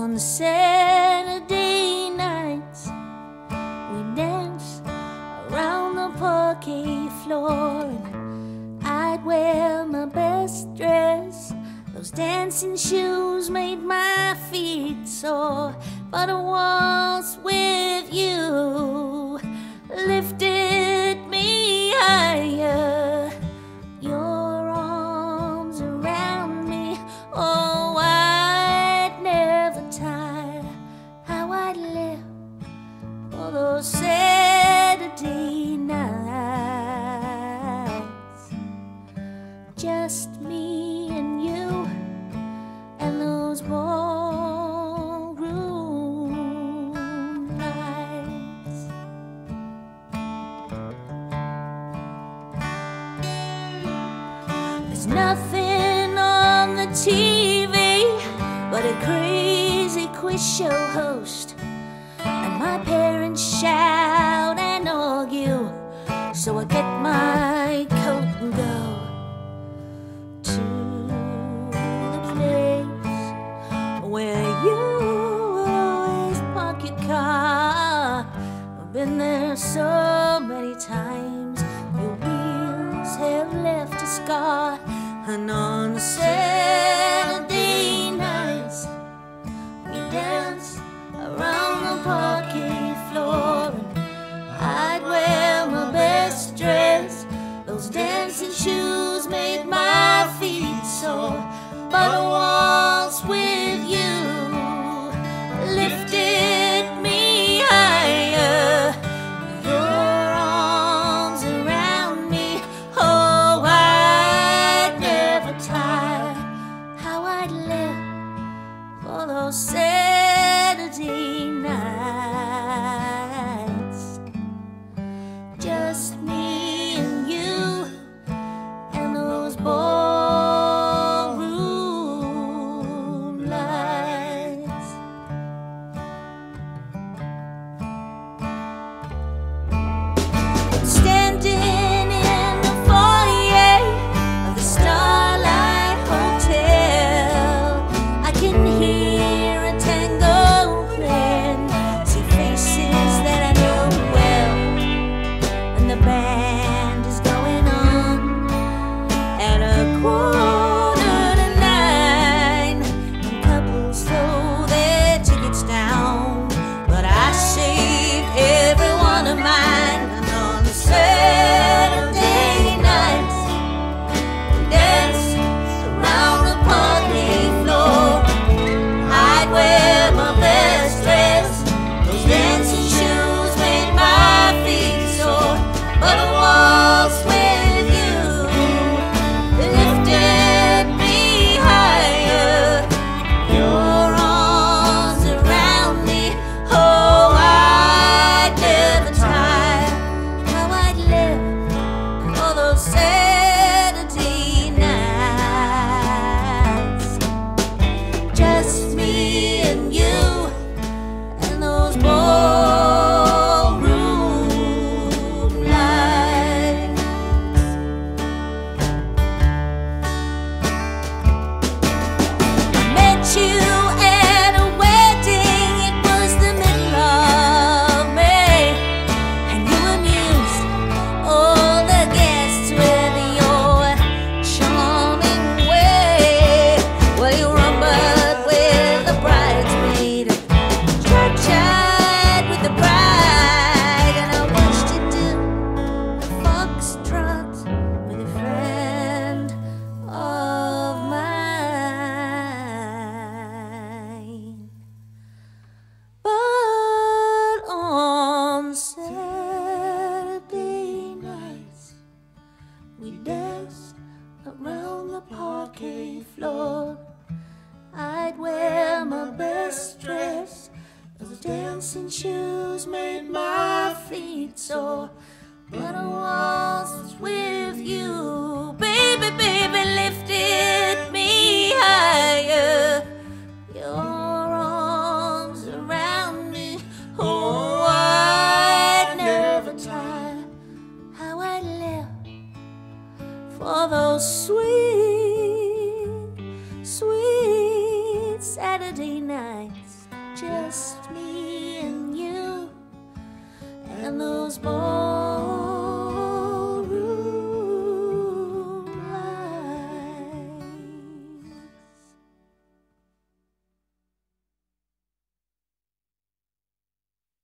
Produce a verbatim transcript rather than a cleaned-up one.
on Saturday nights, we dance around the parquet floor, and I'd wear my best dress. Those dancing shoes made my feet sore, but a waltz with you lifted me higher. Your arms around me, oh, I'd never tire. How I'd live for those Saturday nights, just me and you and those ballroom lights. There's nothing on the T V but a crazy quiz show host, and my parents shout and argue, so I get my coat and go to the place where you always park your car. I've been there so many times, your wheels have left a scar. And on Saturday nights, we dance around the parquet floor, and I'd wear my best dress. Those dancing shoes made my feet sore, but a waltz with you lifted me higher. Your arms around me, oh, I'd never tire. How I'd live for those Saturday nights, just me and you and those ballroom lights. Standing in the foyer of the Starlight Hotel, I can hear a tango playing, see faces that I know well, and the band is going on at a quarter to nine, and couples throw their tickets down, but I saved every one of mine. And on Saturday nights, we dance around the parquet floor. I'd wear my best dress. Those dancing shoes made my feet sore, but a waltz with you lifted me higher. Your arms around me, oh, I'd never tire. How I'd live for those Saturday nights, just me and you and those ballroom lights. I met you at a wedding, it was the middle of May, and you amused all the guests with your charming way. Well, you rumbled with the bridesmaid, church-eyed with the bride, and I watched you do a foxtrot with a friend of mine. But on Saturday nights, we danced around the parquet floor. I'd wear my best dress. Those dancing shoes made my feet sore, but a waltz with you, baby, baby, lifted me higher. Your arms around me, oh, I'd never tire. How I'd live for those sweet, sweet Saturday nights. just me and you and those boys.